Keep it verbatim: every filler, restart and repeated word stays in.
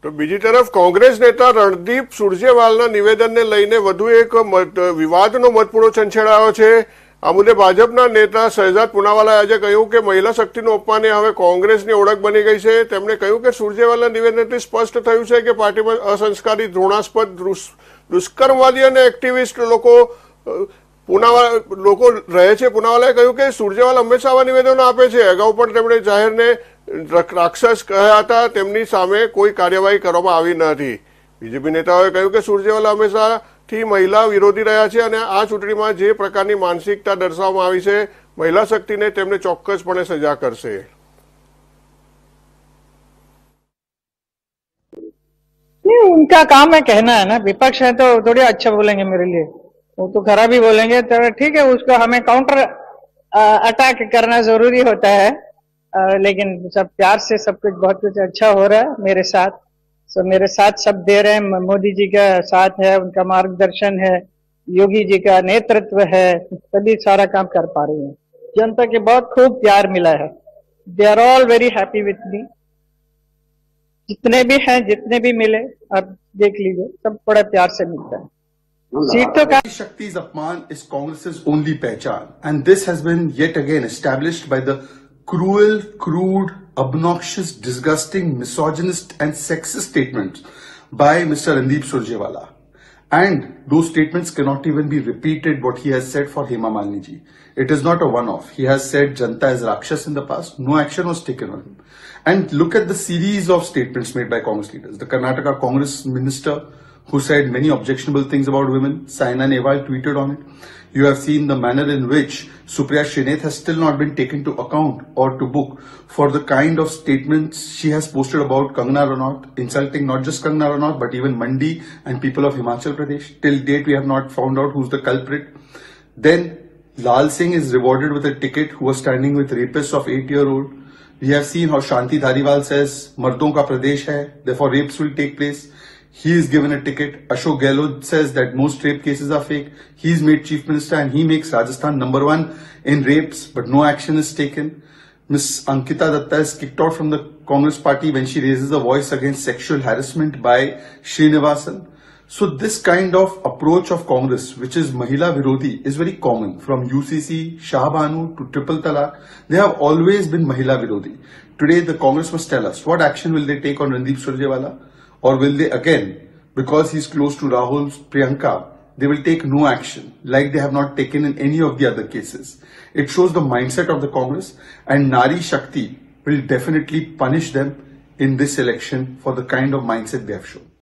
તો બીજી તરફ કોંગ્રેસ નેતા રણદીપ સુરજેવાલાના નિવેદનને લઈને વધુ એક વિવાદનો મતપૂરો છંછેડાયો છે। આ મુદ્દે ભાજપના નેતા શહેજાદ પૂનાવાલાએ આજે કહ્યું કે મહિલા શક્તિનું અપમાન હવે કોંગ્રેસની ઓળખ બની ગઈ છે। તેમણે કહ્યું કે સુરજેવાલા નિવેદનથી સ્પષ્ટ થયું છે કે પાર્ટીમાં અસંસ્કારી, ઘૃણાસ્પદ, દુષ્કર્મવાદી અને એક્ટિવિસ્ટ લોકો પૂનાવાલા લોકો રહે છે। પૂનાવાલાએ કહ્યું કે સુરજેવાલા હંમેશા આવા નિવેદનો આપે છે। અગાઉ પણ તેમણે જાહેરને રાક્ષસ કહ્યા હતા, તેમની સામે કોઈ કાર્યવાહી કરવામાં આવી નથી। બીજેપી નેતાઓએ કહ્યું કે સુરજેવાલા હંમેશાથી મહિલા વિરોધી રહ્યા છે અને આ ચૂંટણીમાં જે પ્રકારની માનસિકતા દર્શાવવામાં આવી છે, મહિલા શક્તિને તેમને ચોક્કસપણે સજા કરશે। नहीं, उनका काम है कहना है ना। विपक्ष है तो थोड़ी अच्छा बोलेंगे मेरे लिए, वो तो खराब ही बोलेंगे। तो ठीक है, उसको हमें काउंटर अटैक करना जरूरी होता है, आ, लेकिन सब प्यार से सब कुछ बहुत कुछ अच्छा हो रहा है मेरे साथ। सो मेरे साथ सब दे रहे हैं। मोदी जी का साथ है, उनका मार्गदर्शन है, योगी जी का नेतृत्व है, तभी सारा काम कर पा रही है। जनता के बहुत खूब प्यार मिला है। They are all very happy with me. जितने भी हैं, जितने भी मिले, आप देख लीजिए, सब बड़ा प्यार से मिलता है। सीटों का Shakti's अपमान is Congress's only पहचान, and this has been yet again established by the cruel, crude, obnoxious, disgusting, misogynist and sexist statements by Mister Randip Surjewala. And those statements cannot even be repeated what he has said for Hema Malini ji. It is not a one-off. He has said Janta is Rakshas in the past. No action was taken on him. And look at the series of statements made by Congress leaders. The Karnataka Congress minister who said many objectionable things about women, Saina Nehwal tweeted on it. You have seen the manner in which Supriya Shrineth has still not been taken to account or to book for the kind of statements she has posted about Kangana Ranaut, insulting not just Kangana Ranaut but even Mandi and people of Himachal Pradesh. Till date, we have not found out who's the culprit. Then Lal Singh is rewarded with a ticket who was standing with rapists of eight-year-old. We have seen how Shanti Dhariwal says, Mardon ka pradesh hai, therefore rapes will take place. He is given a ticket. Ashok Gehlot says that most rape cases are fake. He is made chief minister and he makes Rajasthan number one in rapes, but no action is taken. Miss Ankita Datta is kicked out from the Congress party when she raises a voice against sexual harassment by Srinivasan. So this kind of approach of Congress, which is Mahila Virodhi, is very common. From U C C, Shah Banu to Triple Talaq, they have always been Mahila Virodhi. Today the Congress must tell us, what action will they take on Randip Surjewala? Or will they again, because he's close to Rahul, Priyanka, they will take no action like they have not taken in any of the other cases. It shows the mindset of the Congress, and Nari Shakti will definitely punish them in this election for the kind of mindset they have shown.